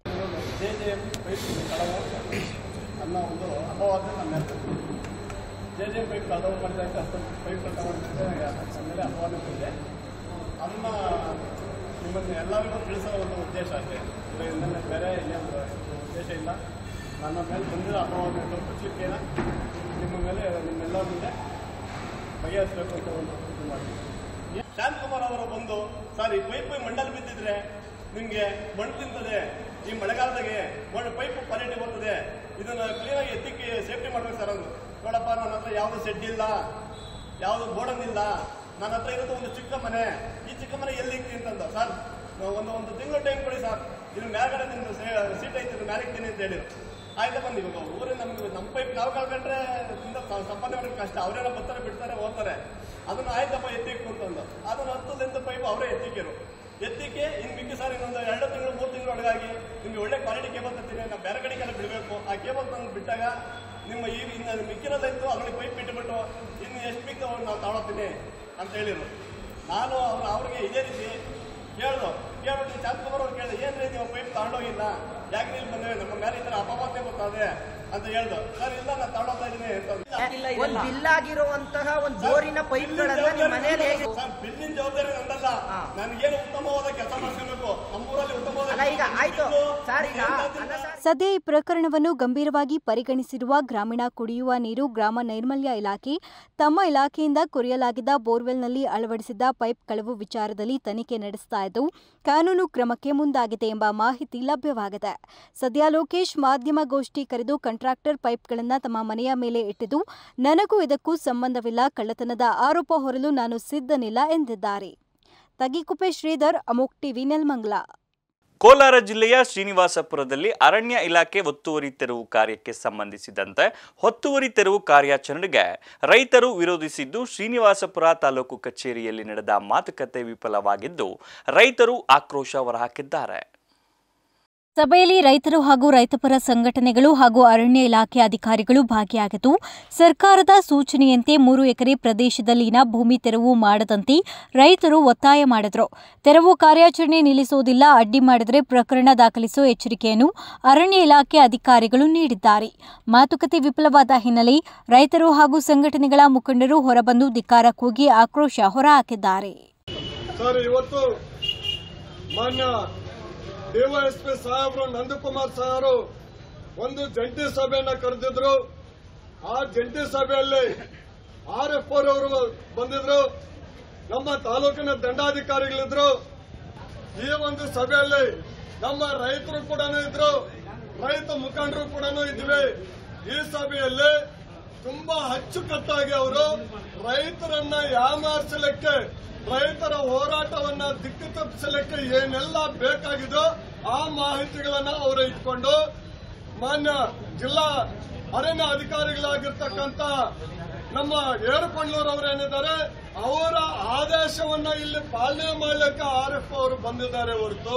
ಎಲ್ಲರಿಗೂ ತಿಳಿಸೋ ಒಂದು ಉದ್ದೇಶ ಅಷ್ಟೇ, ಬೇರೆ ಉದ್ದೇಶ ಇಲ್ಲ. ನನ್ನ ಮೇಲೆ ಬಂದಿರೋ ಅಪವಾದವನ್ನು ಮುಚ್ಚಲಿಕ್ಕೇನ ನಿಮ್ಮ ಮೇಲೆ ನಿಮ್ಮೆಲ್ಲರ ಮುಂದೆ ಬಗೆಹರಿಸಬೇಕು ಅಂತ ಒಂದು ಇದು ಮಾಡ್ತೀವಿ. ಶಾಂತಕುಮಾರ್ ಅವರು ಬಂದು, ಸರ್ ಈ ಪೈಪ್ ಮಂಡಲ್ ಬಿದ್ದಿದ್ರೆ ನಿಮಗೆ ಮಣ್ಣು ತಿಂತದೆ, ಈ ಮಳೆಗಾಲದಾಗೆ ಮಣ್ಣು ಪೈಪ್ ಕ್ವಾಲಿಟಿ ಬರ್ತದೆ, ಇದನ್ನು ಕ್ಲೀನಾಗಿ ಎತ್ತಿಕ್ಕೆ ಸೇಫ್ಟಿ ಮಾಡ್ಬೇಕು ಸರ್ ಅಂದ್ರು. ನೋಡಪ್ಪ, ನನ್ನ ಹತ್ರ ಯಾವುದು ಸೆಡ್ ಇಲ್ಲ, ಯಾವುದು ಗೋಡನ್ ಇಲ್ಲ, ನನ್ನ ಹತ್ರ ಇರೋದು ಒಂದು ಚಿಕ್ಕ ಮನೆ, ಈ ಚಿಕ್ಕ ಮನೆ ಎಲ್ಲಿ ಇಕ್ತೀನಿ ಅಂತಂದ. ಸರ್ ಒಂದು ಒಂದು ತಿಂಗಳು ಟೈಮ್ ಕೊಡಿ ಸರ್, ಇದು ಮೇಲ್ಗಡೆ ನಿಮ್ದು ಸೀಟ್ ಐತಿ, ಇದು ಮೇಲೆ ಇಕ್ತೀನಿ ಅಂತ ಹೇಳಿದ್ರು. ಆಯ್ತಾ ಬಂದು ಇವಾಗ ಊರೇ ನಮ್ಗೆ ನಮ್ಮ ಪೈಪ್ ನಾವು ಕಳ್ಕೊಂಡ್ರೆ ಸಂಪಾದನೆ ಮಾಡೋದು ಕಷ್ಟ, ಅವರೇನ ಬರ್ತಾರೆ ಬಿಡ್ತಾರೆ ಹೋಗ್ತಾರೆ. ಅದನ್ನು ಆಯ್ತಪ್ಪ ಎತ್ತಿಕ್ಕು ಅಂತಂದು ಅದನ್ನು ಹತ್ತದಿಂದ ಪೈಪ್ ಅವರೇ ಎತ್ತಿಕ್ಕಿರು. ಎತ್ತಿಕ್ಕೆ ಇನ್ನು ಮಿಕ್ಕಿ ಸರ್ ಇನ್ನೊಂದು ಎರಡು ತಿಂಗಳು ಮೂರು ತಿಂಗಳು ಒಳಗಾಗಿ ನಿಮ್ಗೆ ಒಳ್ಳೆ ಕ್ವಾಲಿಟಿ ಕೇಬಲ್ ತರ್ತೀನಿ, ನಾವು ಬೇರೆ ಕಡೆಗೆಲ್ಲ ಬಿಡಬೇಕು. ಆ ಕೇಬಲ್ ತಂದು ಬಿಟ್ಟಾಗ ನಿಮ್ಮ ಈ ಇನ್ನು ಮಿಕ್ಕಿರೋದಾಯ್ತು ಅವಳಿಗೆ ಪೈಪ್ ಬಿಟ್ಟುಬಿಟ್ಟು ಇನ್ನು ಎಷ್ಟು ಮಿಕ್ಕ ನಾವು ತಗೊಳ್ತೀನಿ ಅಂತ ಹೇಳಿರು. ನಾನು ಅವ್ರು ಅವ್ರಿಗೆ ಇದೇ ರೀತಿ ಕೇಳ್ದು ಕೇಳ್ಬಿಟ್ಟು ಶಾಂತಕುಮಾರ್ ಅವ್ರು ಕೇಳಿದೆ, ಏನ್ರಿ ನೀವು ಪೈಪ್ ತಗೊಂಡೋಗಿಲ್ಲ, ಯಾಕೆ ನೀವು ಬಂದ್ರೆ ನಮ್ಮ ಮೇಲೆ ಈ ಥರ ಅಪವಾದನೆ ಬರ್ತದೆ ಅಂತ ಹೇಳ್ದು. ಸರ್ ಇಲ್ಲ ನಾನು ತಗೊಂಡೋಗ್ತಾ ಇದ್ದೀನಿ ಒಂದು ಬಿಲ್ ಆಗಿರುವಂತಹ ಒಂದು ಬೋರಿನ ಪೈಪ್ಗಳನ್ನ ನಿಮ್ಮ ಮನೆಯಲ್ಲಿ ಬಿಲ್ಲಿನ ಜವಾಬ್ದಾರಿ ನಂದಲ್ಲ, ನನಗೇನು ಉತ್ತಮವಾದ ಕೆಲಸ ಮಾಡಿಸ್ಬೇಕು, ನಮ್ಮೂರಲ್ಲಿ ಉತ್ತಮವಾದ ಈಗ ಆಯ್ತು ಸರ್. ಈಗ ಸದ್ಯ ಈ ಪ್ರಕರಣವನ್ನು ಗಂಭೀರವಾಗಿ ಪರಿಗಣಿಸಿರುವ ಗ್ರಾಮೀಣ ಕುಡಿಯುವ ನೀರು ಗ್ರಾಮ ನೈರ್ಮಲ್ಯ ಇಲಾಖೆ ತಮ್ಮ ಇಲಾಖೆಯಿಂದ ಕೊರೆಯಲಾಗಿದ್ದ ಬೋರ್ವೆಲ್ನಲ್ಲಿ ಅಳವಡಿಸಿದ್ದ ಪೈಪ್ ಕಳವು ವಿಚಾರದಲ್ಲಿ ತನಿಖೆ ನಡೆಸ್ತಾ ಇದ್ದು, ಕಾನೂನು ಕ್ರಮಕ್ಕೆ ಮುಂದಾಗಿದೆ ಎಂಬ ಮಾಹಿತಿ ಲಭ್ಯವಾಗಿದೆ. ಸದ್ಯ ಲೋಕೇಶ್ ಮಾಧ್ಯಮಗೋಷ್ಠಿ ಕರೆದು ಕಾಂಟ್ರಾಕ್ಟರ್ ಪೈಪ್ಗಳನ್ನು ತಮ್ಮ ಮನೆಯ ಮೇಲೆ ಇಟ್ಟಿದ್ದು, ನನಗೂ ಇದಕ್ಕೂ ಸಂಬಂಧವಿಲ್ಲ, ಕಳ್ಳತನದ ಆರೋಪ ಹೊರಲು ನಾನು ಸಿದ್ಧನಿಲ್ಲ ಎಂದಿದ್ದಾರೆ. ತಗಿಕುಪ್ಪೆ ಶ್ರೀಧರ್, ಅಮೋಕ್ ಟಿವಿ, ನೆಲಮಂಗಲ. ಕೋಲಾರ ಜಿಲ್ಲೆಯ ಶ್ರೀನಿವಾಸಪುರದಲ್ಲಿ ಅರಣ್ಯ ಇಲಾಖೆ ಒತ್ತುವರಿ ತೆರವು ಕಾರ್ಯಕ್ಕೆ ಸಂಬಂಧಿಸಿದಂತೆ ಒತ್ತುವರಿ ತೆರವು ಕಾರ್ಯಾಚರಣೆಗೆ ರೈತರು ವಿರೋಧಿಸಿದ್ದು ಶ್ರೀನಿವಾಸಪುರ ತಾಲೂಕು ಕಚೇರಿಯಲ್ಲಿ ನಡೆದ ಮಾತುಕತೆ ವಿಫಲವಾಗಿದ್ದು ರೈತರು ಆಕ್ರೋಶ ಹೊರಹಾಕಿದ್ದಾರೆ. ಸಭೆಯಲ್ಲಿ ರೈತರು ಹಾಗೂ ರೈತಪರ ಸಂಘಟನೆಗಳು ಹಾಗೂ ಅರಣ್ಯ ಇಲಾಖೆ ಅಧಿಕಾರಿಗಳು ಭಾಗಿಯಾಗಿದ್ದು, ಸರ್ಕಾರದ ಸೂಚನೆಯಂತೆ ಮೂರು ಎಕರೆ ಪ್ರದೇಶದಲ್ಲಿನ ಭೂಮಿ ತೆರವು ಮಾಡದಂತೆ ರೈತರು ಒತ್ತಾಯ ಮಾಡಿದರು. ತೆರವು ಕಾರ್ಯಾಚರಣೆ ನಿಲ್ಲಿಸುವುದಿಲ್ಲ, ಅಡ್ಡಿ ಮಾಡಿದರೆ ಪ್ರಕರಣ ದಾಖಲಿಸುವ ಎಚ್ಚರಿಕೆಯನ್ನು ಅರಣ್ಯ ಇಲಾಖೆ ಅಧಿಕಾರಿಗಳು ನೀಡಿದ್ದಾರೆ. ಮಾತುಕತೆ ವಿಫಲವಾದ ಹಿನ್ನೆಲೆ ರೈತರು ಹಾಗೂ ಸಂಘಟನೆಗಳ ಮುಖಂಡರು ಹೊರಬಂದು ಧಿಕ್ಕಾರ ಕೂಗಿ ಆಕ್ರೋಶ ಹೊರಹಾಕಿದ್ದಾರೆ. ಡಿವೈಎಸ್ಪಿ ಸಾಹೇಬರು ನಂದಕುಮಾರ್ ಸಾಹೇಬರು ಒಂದು ಜಂಟಿ ಸಭೆಯನ್ನ ಕರೆದಿದ್ರು. ಆ ಜಂಟಿ ಸಭೆಯಲ್ಲಿ ಆರ್ ಎಫ್ ಅವರು ಬಂದಿದ್ರು, ನಮ್ಮ ತಾಲೂಕಿನ ದಂಡಾಧಿಕಾರಿಗಳಿದ್ರು. ಈ ಒಂದು ಸಭೆಯಲ್ಲಿ ನಮ್ಮ ರೈತರು ಕೂಡ ಇದ್ರು, ರೈತ ಮುಖಂಡರು ಕೂಡ ಇದ್ವಿ. ಈ ಸಭೆಯಲ್ಲಿ ತುಂಬಾ ಅಚ್ಚುಕಟ್ಟಾಗಿ ಅವರು ರೈತರನ್ನ ಯಾಮಾರಿಸಲಿಕ್ಕೆ, ರೈತರ ಹೋರಾಟವನ್ನ ದಿಕ್ಕು ತಪ್ಪಿಸಲಿಕ್ಕೆ ಏನೆಲ್ಲ ಬೇಕಾಗಿದೋ ಆ ಮಾಹಿತಿಗಳನ್ನ ಅವರು ಇಟ್ಕೊಂಡು ಮಾನ್ಯ ಜಿಲ್ಲಾ ಅರಣ್ಯ ಅಧಿಕಾರಿಗಳಾಗಿರ್ತಕ್ಕಂಥ ನಮ್ಮ ಏರುಕೊಂಡ್ಲೂರ್ ಅವರು ಏನಿದ್ದಾರೆ ಅವರ ಆದೇಶವನ್ನ ಇಲ್ಲಿ ಪಾಲನೆ ಮಾಡಲಿಕ್ಕೆ ಆರ್ ಎಫ್ ಅವರು ಬಂದಿದ್ದಾರೆ ಹೊರತು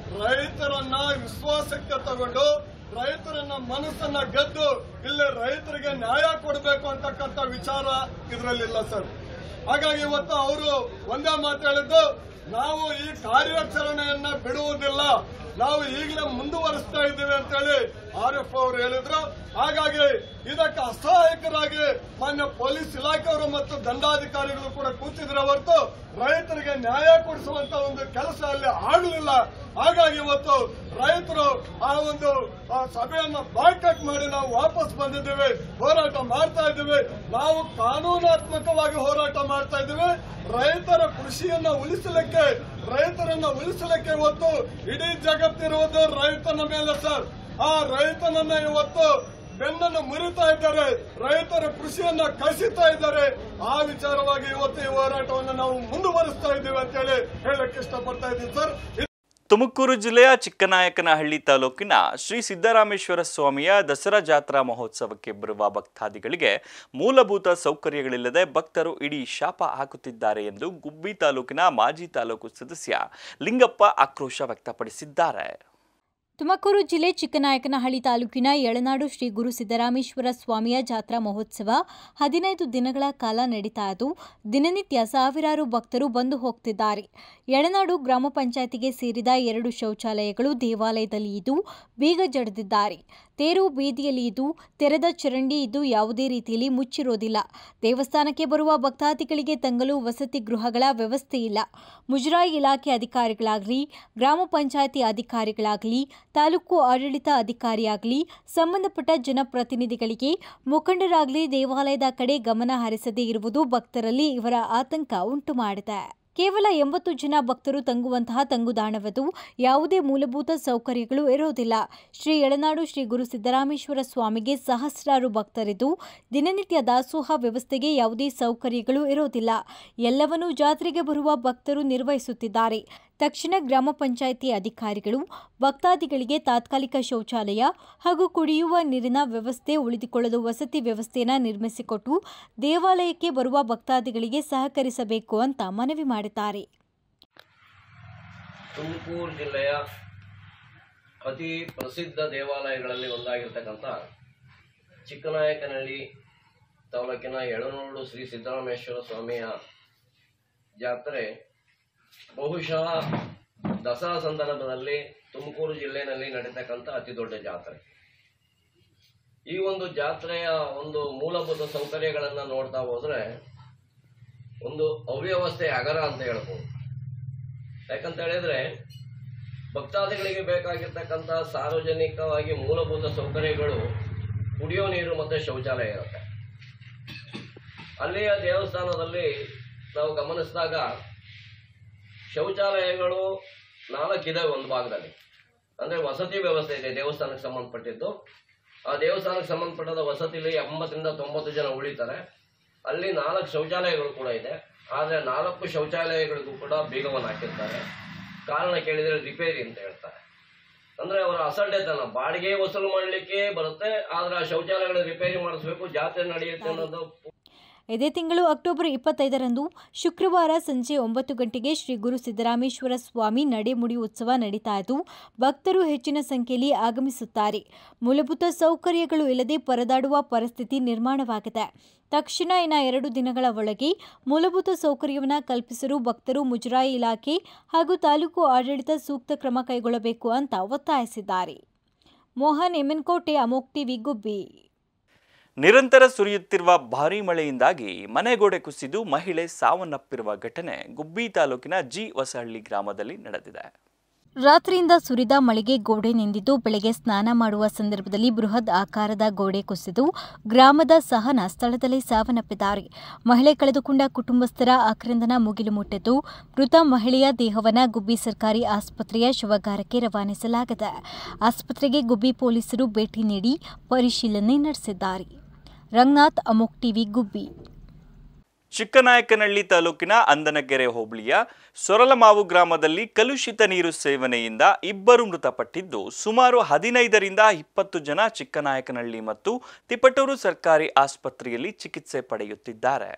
ರೈತರನ್ನ ವಿಶ್ವಾಸಕ್ಕೆ ತಗೊಂಡು ರೈತರನ್ನ ಮನಸ್ಸನ್ನ ಗೆದ್ದು ಇಲ್ಲಿ ರೈತರಿಗೆ ನ್ಯಾಯ ಕೊಡಬೇಕು ಅಂತಕ್ಕಂಥ ವಿಚಾರ ಇದರಲ್ಲಿಲ್ಲ ಸರ್. ಹಾಗಾಗಿ ಇವತ್ತು ಅವರು ಒಂದೇ ಮಾತು ಹೇಳಿದ್ದು, ನಾವು ಈ ಕಾರ್ಯಾಚರಣೆಯನ್ನ ಬಿಡುವುದಿಲ್ಲ, ನಾವು ಈಗಲೇ ಮುಂದುವರಿಸ್ತಾ ಇದ್ದೀವಿ ಅಂತೇಳಿ ಆರ್ ಎಫ್ ಅವರು ಹೇಳಿದ್ರು. ಹಾಗಾಗಿ ಇದಕ್ಕೆ ಅಸಹಾಯಕರಾಗಿ ಮಾನ್ಯ ಪೊಲೀಸ್ ಇಲಾಖೆಯವರು ಮತ್ತು ದಂಡಾಧಿಕಾರಿಗಳು ಕೂಡ ಕೂತಿದ್ರೆ ಹೊರತು ರೈತರಿಗೆ ನ್ಯಾಯ ಕೊಡಿಸುವಂತ ಒಂದು ಕೆಲಸ ಅಲ್ಲಿ ಆಗಲಿಲ್ಲ. ಹಾಗಾಗಿ ಇವತ್ತು ರೈತರು ಆ ಒಂದು ಸಭೆಯನ್ನ ಬಾಯ್ಕಾಟ್ ಮಾಡಿ ನಾವು ವಾಪಸ್ ಬಂದಿದ್ದೇವೆ, ಹೋರಾಟ ಮಾಡ್ತಾ ಇದ್ದೀವಿ. ನಾವು ಕಾನೂನಾತ್ಮಕವಾಗಿ ಹೋರಾಟ ಮಾಡ್ತಾ ಇದ್ದೀವಿ. ರೈತರ ಕೃಷಿಯನ್ನ ಉಳಿಸಲಿಕ್ಕೆ, ರೈತರನ್ನ ಉಳಿಸಲಿಕ್ಕೆ ಇವತ್ತು ಇಡೀ ಜಗತ್ತಿರುವುದು ರೈತನ ಮೇಲೆ ಸರ್. ಆ ರೈತನನ್ನ ಇವತ್ತು ಬೆನ್ನನ್ನು ಮುರಿತಾ ಇದ್ದಾರೆ, ರೈತರ ಕೃಷಿಯನ್ನ ಕಸಿತಾ ಇದ್ದಾರೆ. ಆ ವಿಚಾರವಾಗಿ ಇವತ್ತು ಈ ಹೋರಾಟವನ್ನು ನಾವು ಮುಂದುವರಿಸ್ತಾ ಇದ್ದೀವಿ ಅಂತೇಳಿ ಹೇಳಕ್ಕೆ ಇಷ್ಟಪಡ್ತಾ ಇದ್ದೀನಿ ಸರ್. ತುಮಕೂರು ಜಿಲ್ಲೆಯ ಚಿಕ್ಕನಾಯಕನಹಳ್ಳಿ ತಾಲೂಕಿನ ಶ್ರೀ ಸಿದ್ದರಾಮೇಶ್ವರ ಸ್ವಾಮಿಯ ದಸರಾ ಜಾತ್ರಾ ಮಹೋತ್ಸವಕ್ಕೆ ಬರುವ ಭಕ್ತಾದಿಗಳಿಗೆ ಮೂಲಭೂತ ಸೌಕರ್ಯಗಳಿಲ್ಲದೆ ಭಕ್ತರು ಇಡೀ ಶಾಪ ಹಾಕುತ್ತಿದ್ದಾರೆ ಎಂದು ಗುಬ್ಬಿ ತಾಲೂಕಿನ ಮಾಜಿ ತಾಲೂಕು ಸದಸ್ಯ ಲಿಂಗಪ್ಪ ಆಕ್ರೋಶ ವ್ಯಕ್ತಪಡಿಸಿದ್ದಾರೆ. ತುಮಕೂರು ಜಿಲ್ಲೆ ಚಿಕ್ಕನಾಯಕನಹಳ್ಳಿ ತಾಲೂಕಿನ ಯಳನಾಡು ಶ್ರೀ ಗುರು ಸಿದ್ದರಾಮೇಶ್ವರ ಸ್ವಾಮಿಯ ಜಾತ್ರಾ ಮಹೋತ್ಸವ ಹದಿನೈದು ದಿನಗಳ ಕಾಲ ನಡೀತಾ ಇದ್ದು, ದಿನನಿತ್ಯ ಸಾವಿರಾರು ಭಕ್ತರು ಬಂದು ಹೋಗ್ತಿದ್ದಾರೆ. ಯಳನಾಡು ಗ್ರಾಮ ಪಂಚಾಯತಿಗೆ ಸೇರಿದ ಎರಡು ಶೌಚಾಲಯಗಳು ದೇವಾಲಯದಲ್ಲಿ ಇದ್ದು ಬೀಗ ಜಡಿದಿದ್ದಾರೆ. ತೇರು ಬೀದಿಯಲ್ಲಿ ಇದ್ದು ತೆರೆದ ಚರಂಡಿ ಇದ್ದು ಯಾವುದೇ ರೀತಿಯಲ್ಲಿ ಮುಚ್ಚಿರೋದಿಲ್ಲ. ದೇವಸ್ಥಾನಕ್ಕೆ ಬರುವ ಭಕ್ತಾದಿಗಳಿಗೆ ತಂಗಲು ವಸತಿ ಗೃಹಗಳ ವ್ಯವಸ್ಥೆ ಇಲ್ಲ. ಮುಜರಾಯಿ ಇಲಾಖೆ ಅಧಿಕಾರಿಗಳಾಗಲಿ, ಗ್ರಾಮ ಪಂಚಾಯಿತಿ ಅಧಿಕಾರಿಗಳಾಗಲಿ, ತಾಲೂಕು ಆಡಳಿತ ಅಧಿಕಾರಿಯಾಗಲಿ, ಸಂಬಂಧಪಟ್ಟ ಜನಪ್ರತಿನಿಧಿಗಳಿಗೆ, ಮುಖಂಡರಾಗಲಿ ದೇವಾಲಯದ ಕಡೆ ಗಮನ ಹರಿಸದೇ ಇರುವುದು ಭಕ್ತರಲ್ಲಿ ಇವರ ಆತಂಕ ಉಂಟು ಮಾಡಿದೆ. ಕೇವಲ ಎಂಬತ್ತು ಜನ ಭಕ್ತರು ತಂಗುವಂತಹ ತಂಗುದಾಣವದು, ಯಾವುದೇ ಮೂಲಭೂತ ಸೌಕರ್ಯಗಳು ಇರೋದಿಲ್ಲ. ಶ್ರೀ ಯಳನಾಡು ಶ್ರೀ ಗುರು ಸಿದ್ದರಾಮೇಶ್ವರ ಸ್ವಾಮಿಗೆ ಸಹಸ್ರಾರು ಭಕ್ತರಿದ್ದು ದಿನನಿತ್ಯ ದಾಸೋಹ ವ್ಯವಸ್ಥೆಗೆ ಯಾವುದೇ ಸೌಕರ್ಯಗಳು ಇರೋದಿಲ್ಲ. ಎಲ್ಲವನ್ನೂ ಜಾತ್ರೆಗೆ ಬರುವ ಭಕ್ತರು ನಿರ್ವಹಿಸುತ್ತಿದ್ದಾರೆ. ತಕ್ಷಣ ಗ್ರಾಮ ಪಂಚಾಯಿತಿ ಅಧಿಕಾರಿಗಳು ಭಕ್ತಾದಿಗಳಿಗೆ ತಾತ್ಕಾಲಿಕ ಶೌಚಾಲಯ ಹಾಗೂ ಕುಡಿಯುವ ನೀರಿನ ವ್ಯವಸ್ಥೆ, ಉಳಿದುಕೊಳ್ಳಲು ವಸತಿ ವ್ಯವಸ್ಥೆಯನ್ನು ನಿರ್ಮಿಸಿಕೊಟ್ಟು ದೇವಾಲಯಕ್ಕೆ ಬರುವ ಭಕ್ತಾದಿಗಳಿಗೆ ಸಹಕರಿಸಬೇಕು ಅಂತ ಮನವಿ ಮಾಡಿದ್ದಾರೆ. ತುಮಕೂರು ಜಿಲ್ಲೆಯ ಅತಿ ಪ್ರಸಿದ್ಧ ದೇವಾಲಯಗಳಲ್ಲಿ ಒಂದಾಗಿರ್ತಕ್ಕಂಥ ಚಿಕ್ಕನಾಯಕನಹಳ್ಳಿ ತಾಲೂಕಿನ ಯಳನಾಡು ಶ್ರೀ ಸಿದ್ದರಾಮೇಶ್ವರ ಸ್ವಾಮಿಯ ಜಾತ್ರೆ ಬಹುಶಃ ದಸರಾ ಸಂದರ್ಭದಲ್ಲಿ ತುಮಕೂರು ಜಿಲ್ಲೆಯಲ್ಲಿ ನಡೀತಕ್ಕಂಥ ಅತಿ ದೊಡ್ಡ ಜಾತ್ರೆ. ಈ ಒಂದು ಜಾತ್ರೆಯ ಒಂದು ಮೂಲಭೂತ ಸೌಕರ್ಯಗಳನ್ನು ನೋಡ್ತಾ ಹೋದ್ರೆ ಒಂದು ಅವ್ಯವಸ್ಥೆ ಅಗರ ಅಂತ ಹೇಳ್ಬೋದು. ಯಾಕಂತ ಹೇಳಿದ್ರೆ ಭಕ್ತಾದಿಗಳಿಗೆ ಬೇಕಾಗಿರ್ತಕ್ಕಂಥ ಸಾರ್ವಜನಿಕವಾಗಿ ಮೂಲಭೂತ ಸೌಕರ್ಯಗಳು ಕುಡಿಯೋ ನೀರು ಮತ್ತು ಶೌಚಾಲಯ ಇರುತ್ತೆ. ಅಲ್ಲಿಯ ದೇವಸ್ಥಾನದಲ್ಲಿ ನಾವು ಗಮನಿಸಿದಾಗ ಶೌಚಾಲಯಗಳು ನಾಲ್ಕಿದೆ ಒಂದು ಭಾಗದಲ್ಲಿ. ಅಂದರೆ ವಸತಿ ವ್ಯವಸ್ಥೆ ಇದೆ ದೇವಸ್ಥಾನಕ್ಕೆ ಸಂಬಂಧಪಟ್ಟಿದ್ದು. ಆ ದೇವಸ್ಥಾನಕ್ಕೆ ಸಂಬಂಧಪಟ್ಟದ ವಸತಿಲಿ ಎಂಬತ್ತರಿಂದ ತೊಂಬತ್ತು ಜನ ಉಳಿತಾರೆ. ಅಲ್ಲಿ ನಾಲ್ಕು ಶೌಚಾಲಯಗಳು ಕೂಡ ಇದೆ. ಆದರೆ ನಾಲ್ಕು ಶೌಚಾಲಯಗಳಿಗೂ ಕೂಡ ಬೀಗವನ್ನು ಹಾಕಿರ್ತಾರೆ. ಕಾರಣ ಕೇಳಿದರೆ ರಿಪೇರಿ ಅಂತ ಹೇಳ್ತಾರೆ. ಅಂದ್ರೆ ಅವರ ಅಸಡ್ಡೆತನ, ಬಾಡಿಗೆ ವಸೂಲು ಮಾಡಲಿಕ್ಕೆ ಬರುತ್ತೆ, ಆದ್ರೆ ಆ ಶೌಚಾಲಯಗಳ ರಿಪೇರಿ ಮಾಡಿಸ್ಬೇಕು, ಜಾತ್ರೆ ನಡೆಯುತ್ತೆ ಅನ್ನೋದು. ಇದೇ ತಿಂಗಳು ಅಕ್ಟೋಬರ್ ಇಪ್ಪತ್ತೈದರಂದು ಶುಕ್ರವಾರ ಸಂಜೆ ಒಂಬತ್ತು ಗಂಟೆಗೆ ಶ್ರೀ ಗುರು ಸಿದ್ದರಾಮೇಶ್ವರ ಸ್ವಾಮಿ ನಡೆಮುಡಿ ಉತ್ಸವ ನಡೀತಾ ಇದ್ದು, ಭಕ್ತರು ಹೆಚ್ಚಿನ ಸಂಖ್ಯೆಯಲ್ಲಿ ಆಗಮಿಸುತ್ತಾರೆ. ಮೂಲಭೂತ ಸೌಕರ್ಯಗಳು ಇಲ್ಲದೆ ಪರದಾಡುವ ಪರಿಸ್ಥಿತಿ ನಿರ್ಮಾಣವಾಗಿದೆ. ತಕ್ಷಣ ಇನ್ನ ಎರಡು ದಿನಗಳ ಒಳಗೆ ಮೂಲಭೂತ ಸೌಕರ್ಯವನ್ನು ಕಲ್ಪಿಸಲು ಭಕ್ತರು ಮುಜರಾಯಿ ಇಲಾಖೆ ಹಾಗೂ ತಾಲೂಕು ಆಡಳಿತ ಸೂಕ್ತ ಕ್ರಮ ಕೈಗೊಳ್ಳಬೇಕು ಅಂತ ಒತ್ತಾಯಿಸಿದ್ದಾರೆ. ಮೋಹನ್ ಎಮ್ಮೆನ್ಕೋಟೆ, ಅಮೋಕ್ ಟಿವಿ, ಗುಬ್ಬಿ. ನಿರಂತರ ಸುರಿಯುತ್ತಿರುವ ಭಾರೀ ಮಳೆಯಿಂದಾಗಿ ಮನೆಗೋಡೆ ಕುಸಿದು ಮಹಿಳೆ ಸಾವನ್ನಪ್ಪಿರುವ ಘಟನೆ ಗುಬ್ಬಿ ತಾಲೂಕಿನ ಜಿ ಹೊಸಹಳ್ಳಿ ಗ್ರಾಮದಲ್ಲಿ ನಡೆದಿದೆ. ರಾತ್ರಿಯಿಂದ ಸುರಿದ ಮಳೆಗೆ ಗೋಡೆ ನಿಂದಿದ್ದು, ಬೆಳಗ್ಗೆ ಸ್ನಾನ ಮಾಡುವ ಸಂದರ್ಭದಲ್ಲಿ ಬೃಹತ್ ಆಕಾರದ ಗೋಡೆ ಕುಸಿದು ಗ್ರಾಮದ ಸಹನ ಸ್ಥಳದಲ್ಲೇ ಸಾವನ್ನಪ್ಪಿದ್ದಾರೆ. ಮಹಿಳೆ ಕಳೆದುಕೊಂಡ ಕುಟುಂಬಸ್ಥರ ಆಕ್ರಂದನ ಮುಗಿಲು ಮುಟ್ಟಿದ್ದು, ಮೃತ ಮಹಿಳೆಯ ದೇಹವನ್ನು ಗುಬ್ಬಿ ಸರ್ಕಾರಿ ಆಸ್ಪತ್ರೆಯ ಶವಗಾರಕ್ಕೆ ರವಾನಿಸಲಾಗಿದೆ. ಆಸ್ಪತ್ರೆಗೆ ಗುಬ್ಬಿ ಪೊಲೀಸರು ಭೇಟಿ ನೀಡಿ ಪರಿಶೀಲನೆ ನಡೆಸಿದ್ದಾರೆ. ರಂಗನಾಥ್, ಅಮೋಕ್ ಟಿವಿ, ಗುಬ್ಬಿ. ಚಿಕ್ಕನಾಯಕನಹಳ್ಳಿ ತಾಲೂಕಿನ ಅಂದನಕೆರೆ ಹೋಬಳಿಯ ಸೊರಲಮಾವು ಗ್ರಾಮದಲ್ಲಿ ಕಲುಷಿತ ನೀರು ಸೇವನೆಯಿಂದ ಇಬ್ಬರು ಮೃತಪಟ್ಟಿದ್ದು, ಸುಮಾರು ಹದಿನೈದರಿಂದ ಇಪ್ಪತ್ತು ಜನ ಚಿಕ್ಕನಾಯಕನಹಳ್ಳಿ ಮತ್ತು ತಿಪಟೂರು ಸರ್ಕಾರಿ ಆಸ್ಪತ್ರೆಯಲ್ಲಿ ಚಿಕಿತ್ಸೆ ಪಡೆಯುತ್ತಿದ್ದಾರೆ.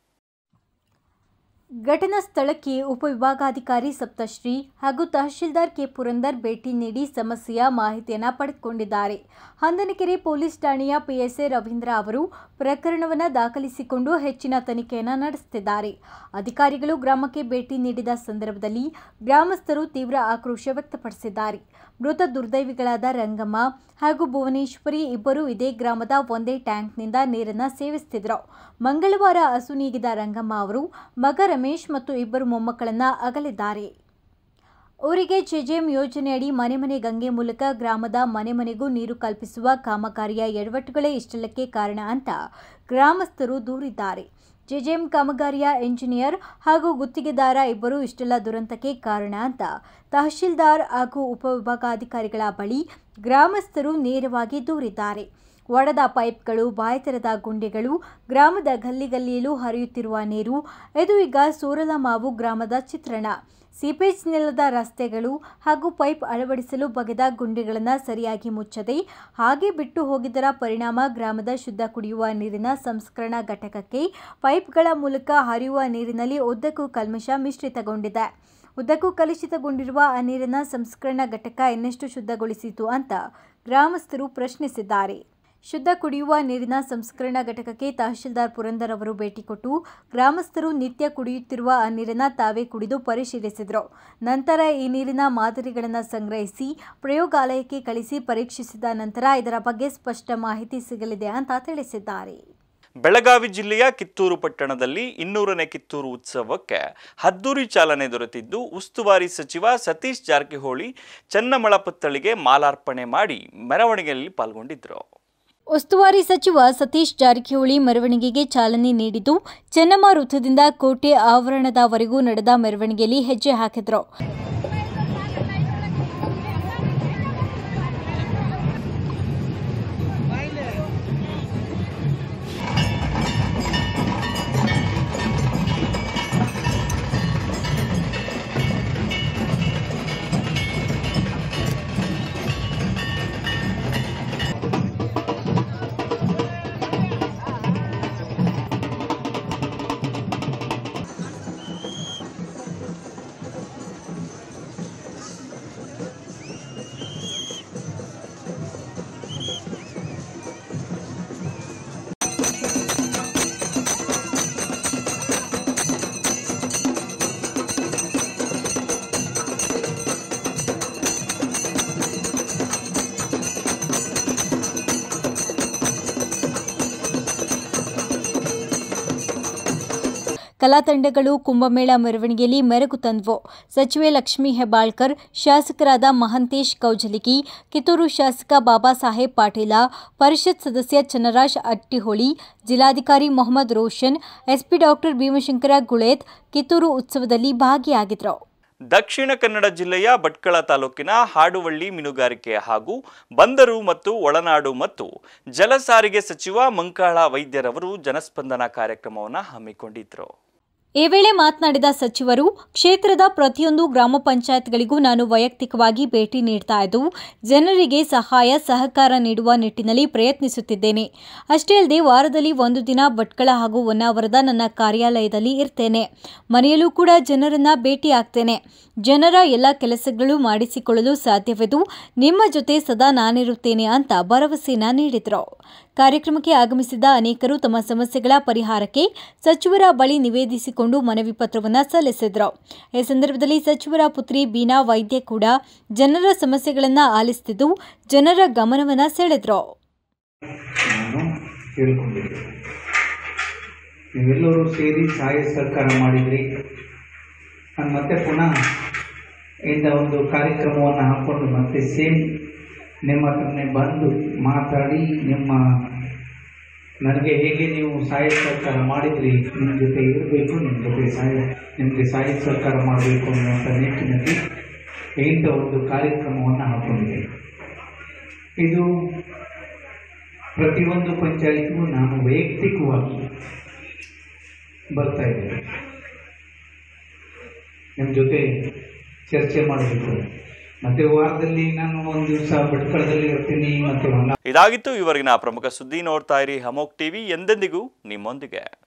ಘಟನಾ ಸ್ಥಳಕ್ಕೆ ಉಪವಿಭಾಗಾಧಿಕಾರಿ ಸಪ್ತಶ್ರೀ ಹಾಗೂ ತಹಶೀಲ್ದಾರ್ ಕೆ ಪುರಂದರ್ ಭೇಟಿ ನೀಡಿ ಸಮಸ್ಯೆಯ ಮಾಹಿತಿಯನ್ನು ಪಡೆದುಕೊಂಡಿದ್ದಾರೆ. ಹಂದನಕೆರೆ ಪೊಲೀಸ್ ಠಾಣೆಯ ಪಿಎಸ್ಐ ರವೀಂದ್ರ ಅವರು ಪ್ರಕರಣವನ್ನು ದಾಖಲಿಸಿಕೊಂಡು ಹೆಚ್ಚಿನ ತನಿಖೆಯನ್ನು ನಡೆಸುತ್ತಿದ್ದಾರೆ. ಅಧಿಕಾರಿಗಳು ಗ್ರಾಮಕ್ಕೆ ಭೇಟಿ ನೀಡಿದ ಸಂದರ್ಭದಲ್ಲಿ ಗ್ರಾಮಸ್ಥರು ತೀವ್ರ ಆಕ್ರೋಶ ವ್ಯಕ್ತಪಡಿಸಿದ್ದಾರೆ. ಮೃತ ದುರ್ದೈವಿಗಳಾದ ರಂಗಮ್ಮ ಹಾಗೂ ಭುವನೇಶ್ವರಿ ಇಬ್ಬರು ಇದೇ ಗ್ರಾಮದ ಒಂದೇ ಟ್ಯಾಂಕ್ನಿಂದ ನೀರನ್ನು ಸೇವಿಸುತ್ತಿದ್ದರು. ಮಂಗಳವಾರ ಹಸು ನೀಗಿದ ರಂಗಮ್ಮ ಅವರು ಮಗ ರಮೇಶ್ ಮತ್ತು ಇಬ್ಬರು ಮೊಮ್ಮಕ್ಕಳನ್ನು ಅಗಲಿದ್ದಾರೆ. ಊರಿಗೆ ಜೆಜೆಎಂ ಯೋಜನೆಯಡಿ ಮನೆ ಮನೆ ಗಂಗೆ ಮೂಲಕ ಗ್ರಾಮದ ಮನೆ ಮನೆಗೂ ನೀರು ಕಲ್ಪಿಸುವ ಕಾಮಗಾರಿಯ ಎಡವಟ್ಟುಗಳೇ ಇಷ್ಟೆಲ್ಲಕ್ಕೆ ಕಾರಣ ಅಂತ ಗ್ರಾಮಸ್ಥರು ದೂರಿದ್ದಾರೆ. ಜೆಜೆಎಂ ಕಾಮಗಾರಿಯ ಎಂಜಿನಿಯರ್ ಹಾಗೂ ಗುತ್ತಿಗೆದಾರ ಇಬ್ಬರು ಇಷ್ಟೆಲ್ಲ ದುರಂತಕ್ಕೆ ಕಾರಣ ಅಂತ ತಹಶೀಲ್ದಾರ್ ಹಾಗೂ ಉಪವಿಭಾಗಾಧಿಕಾರಿಗಳ ಬಳಿ ಗ್ರಾಮಸ್ಥರು ನೇರವಾಗಿ ದೂರಿದ್ದಾರೆ. ಒಡೆದ ಪೈಪ್ಗಳು, ಬಾಯ್ತೆರೆದ ಗುಂಡಿಗಳು, ಗ್ರಾಮದ ಗಲ್ಲಿ ಗಲ್ಲಿಯಲ್ಲೂ ಹರಿಯುತ್ತಿರುವ ನೀರು, ಇದು ಈಗ ಸೋರಲಮಾವು ಗ್ರಾಮದ ಚಿತ್ರಣ. ಸೀಪೇಜ್ ನೆಲದ ರಸ್ತೆಗಳು ಹಾಗೂ ಪೈಪ್ ಅಳವಡಿಸಲು ಬಗೆದ ಗುಂಡಿಗಳನ್ನು ಸರಿಯಾಗಿ ಮುಚ್ಚದೆ ಹಾಗೆ ಬಿಟ್ಟು ಹೋಗಿದ್ದರ ಪರಿಣಾಮ ಗ್ರಾಮದ ಶುದ್ಧ ಕುಡಿಯುವ ನೀರಿನ ಸಂಸ್ಕರಣಾ ಘಟಕಕ್ಕೆ ಪೈಪ್ಗಳ ಮೂಲಕ ಹರಿಯುವ ನೀರಿನಲ್ಲಿ ಉದ್ದಕ್ಕೂ ಕಲ್ಮಶ ಮಿಶ್ರಿತಗೊಂಡಿದೆ. ಉದ್ದಕ್ಕೂ ಕಲುಷಿತಗೊಂಡಿರುವ ಆ ನೀರನ್ನು ಸಂಸ್ಕರಣಾ ಘಟಕ ಇನ್ನೆಷ್ಟು ಶುದ್ಧಗೊಳಿಸಿತು ಅಂತ ಗ್ರಾಮಸ್ಥರು ಪ್ರಶ್ನಿಸಿದ್ದಾರೆ. ಶುದ್ಧ ಕುಡಿಯುವ ನೀರಿನ ಸಂಸ್ಕರಣಾ ಘಟಕಕ್ಕೆ ತಹಶೀಲ್ದಾರ್ ಪುರಂದರ್ ಅವರು ಭೇಟಿ ಕೊಟ್ಟು ಗ್ರಾಮಸ್ಥರು ನಿತ್ಯ ಕುಡಿಯುತ್ತಿರುವ ಆ ನೀರನ್ನು ತಾವೇ ಕುಡಿದು ಪರಿಶೀಲಿಸಿದರು. ನಂತರ ಈ ನೀರಿನ ಮಾದರಿಗಳನ್ನು ಸಂಗ್ರಹಿಸಿ ಪ್ರಯೋಗಾಲಯಕ್ಕೆ ಕಳಿಸಿ ಪರೀಕ್ಷಿಸಿದ ನಂತರ ಇದರ ಬಗ್ಗೆ ಸ್ಪಷ್ಟ ಮಾಹಿತಿ ಸಿಗಲಿದೆ ಅಂತ ತಿಳಿಸಿದ್ದಾರೆ. ಬೆಳಗಾವಿ ಜಿಲ್ಲೆಯ ಕಿತ್ತೂರು ಪಟ್ಟಣದಲ್ಲಿ ಇನ್ನೂರನೇ ಕಿತ್ತೂರು ಉತ್ಸವಕ್ಕೆ ಅದ್ದೂರಿ ಚಾಲನೆ ದೊರೆತಿದ್ದು, ಉಸ್ತುವಾರಿ ಸಚಿವ ಸತೀಶ್ ಜಾರಕಿಹೊಳಿ ಚನ್ನಮಳಪತ್ತಳಿಗೆ ಮಾಲಾರ್ಪಣೆ ಮಾಡಿ ಮೆರವಣಿಗೆಯಲ್ಲಿ ಪಾಲ್ಗೊಂಡಿದ್ದರು. ಉಸ್ತುವಾರಿ ಸಚಿವ ಸತೀಶ್ ಜಾರಕಿಹೊಳಿ ಮೆರವಣಿಗೆಗೆ ಚಾಲನೆ ನೀಡಿದ್ದು, ಚೆನ್ನಮ್ಮ ವೃತ್ತದಿಂದ ಕೋಟೆ ಆವರಣದವರೆಗೂ ನಡೆದ ಮೆರವಣಿಗೆಯಲ್ಲಿ ಹೆಜ್ಜೆ ಹಾಕಿದರು. ಕಲಾ ತಂಡಗಳು ಕುಂಭಮೇಳ ಮೆರವಣಿಗೆಯಲ್ಲಿ ಮೆರುಗು ತಂದವು. ಸಚಿವೆ ಲಕ್ಷ್ಮೀ ಹೆಬ್ಬಾಳ್ಕರ್, ಶಾಸಕರಾದ ಮಹಂತೇಶ್ ಕೌಜಲಗಿ, ಕಿತ್ತೂರು ಶಾಸಕ ಬಾಬಾ ಸಾಹೇಬ್ ಪಾಟೀಲ, ಪರಿಷತ್ ಸದಸ್ಯ ಚನ್ನರಾಜ್ ಅಟ್ಟಿಹೊಳಿ, ಜಿಲ್ಲಾಧಿಕಾರಿ ಮೊಹಮ್ಮದ್ ರೋಷನ್, ಎಸ್ಪಿ ಡಾಕ್ಟರ್ ಭೀಮಶಂಕರ ಗುಳೇತ್ ಕಿತ್ತೂರು ಉತ್ಸವದಲ್ಲಿ ಭಾಗಿಯಾಗಿದ್ದರು. ದಕ್ಷಿಣ ಕನ್ನಡ ಜಿಲ್ಲೆಯ ಭಟ್ಕಳ ತಾಲೂಕಿನ ಹಾಡುವಳ್ಳಿ ಮೀನುಗಾರಿಕೆ ಹಾಗೂ ಬಂದರು ಮತ್ತು ಒಳನಾಡು ಮತ್ತು ಜಲಸಾರಿಗೆ ಸಚಿವ ಮಂಕಾಳ ವೈದ್ಯರವರು ಜನಸ್ಪಂದನ ಕಾರ್ಯಕ್ರಮವನ್ನು ಹಮ್ಮಿಕೊಂಡಿದ್ದರು. ಈ ವೇಳೆ ಮಾತನಾಡಿದ ಸಚಿವರು, ಕ್ಷೇತ್ರದ ಪ್ರತಿಯೊಂದು ಗ್ರಾಮ ಪಂಚಾಯತ್ಗಳಿಗೂ ನಾನು ವೈಯಕ್ತಿಕವಾಗಿ ಭೇಟಿ ನೀಡ್ತಾ ಇದ್ದು ಜನರಿಗೆ ಸಹಾಯ ಸಹಕಾರ ನೀಡುವ ನಿಟ್ಟಿನಲ್ಲಿ ಪ್ರಯತ್ನಿಸುತ್ತಿದ್ದೇನೆ. ಅಷ್ಟೇ ಅಲ್ಲದೆ ವಾರದಲ್ಲಿ ಒಂದು ದಿನ ಭಟ್ಕಳ ಹಾಗೂ ಹೊನ್ನಾವರದ ನನ್ನ ಕಾರ್ಯಾಲಯದಲ್ಲಿ ಇರ್ತೇನೆ. ಮನೆಯಲ್ಲೂ ಕೂಡ ಜನರನ್ನ ಭೇಟಿ ಆಗ್ತೇನೆ. ಜನರ ಎಲ್ಲ ಕೆಲಸಗಳು ಮಾಡಿಸಿಕೊಳ್ಳಲು ಸಾಧ್ಯವಿದ್ದು ನಿಮ್ಮ ಜೊತೆ ಸದಾ ನಾನಿರುತ್ತೇನೆ ಅಂತ ಭರವಸೆಯನ್ನ ನೀಡಿದರು. ಕಾರ್ಯಕ್ರಮಕ್ಕೆ ಆಗಮಿಸಿದ ಅನೇಕರು ತಮ್ಮ ಸಮಸ್ಯೆಗಳ ಪರಿಹಾರಕ್ಕೆ ಸಚಿವರ ಬಳಿ ನಿವೇದಿಸಿಕೊಂಡು ಮನವಿ ಪತ್ರವನ್ನು ಸಲ್ಲಿಸಿದರು. ಈ ಸಂದರ್ಭದಲ್ಲಿ ಸಚಿವರ ಪುತ್ರಿ ಬೀನಾ ವೈದ್ಯ ಕೂಡ ಜನರ ಸಮಸ್ಯೆಗಳನ್ನು ಆಲಿಸುತ್ತಿದ್ದು ಜನರ ಗಮನವನ್ನು ಸೆಳೆದರು. ನೀವೆಲ್ಲರೂ ಸೇರಿ ಸಹಾಯ ಸಹಕಾರ ಮಾಡಿದ್ರಿ. ನಾನು ಮತ್ತೆ ಪುನಃ ಇಂಥ ಒಂದು ಕಾರ್ಯಕ್ರಮವನ್ನು ಹಾಕ್ಕೊಂಡು ಮತ್ತೆ ಸೇಮ್ ನಿಮ್ಮ ಹತ್ರನೇ ಬಂದು ಮಾತಾಡಿ ನಿಮ್ಮ ನನಗೆ ಹೇಗೆ ನೀವು ಸಹಾಯ ಸಹಕಾರ ಮಾಡಿದ್ರಿ, ನಿಮ್ಮ ಜೊತೆ ಇರಬೇಕು, ನಿಮ್ಮ ಜೊತೆ ಸಹಾಯ ನಿಮಗೆ ಸಹಾಯ ಸಹಕಾರ ಮಾಡಬೇಕು ಅನ್ನುವಂಥ ನಿಟ್ಟಿನಲ್ಲಿ ಇಂಥ ಒಂದು ಕಾರ್ಯಕ್ರಮವನ್ನು ಹಾಕ್ಕೊಂಡಿದೆ. ಇದು ಪ್ರತಿಯೊಂದು ಪಂಚಾಯಿತಿಗೂ ನಾನು ವೈಯಕ್ತಿಕವಾಗಿ ಬರ್ತಾ ಇದ್ದೇನೆ, ನಿಮ್ಮ ಜೊತೆ ಚರ್ಚೆ ಮಾಡಬೇಕು. ಮತ್ತೆ ವಾರದಲ್ಲಿ ನಾನು ಒಂದು ದಿವಸ ಭಟ್ಕಳದಲ್ಲಿ ಇರ್ತೀನಿ. ಮತ್ತೆ ಇದಾಗಿತ್ತು ಇವರಿಗಿನ ಪ್ರಮುಖ ಸುದ್ದಿ. ನೋಡ್ತಾ ಇರಿ ಅಮೋಕ್ ಟಿವಿ, ಎಂದೆಂದಿಗೂ ನಿಮ್ಮೊಂದಿಗೆ.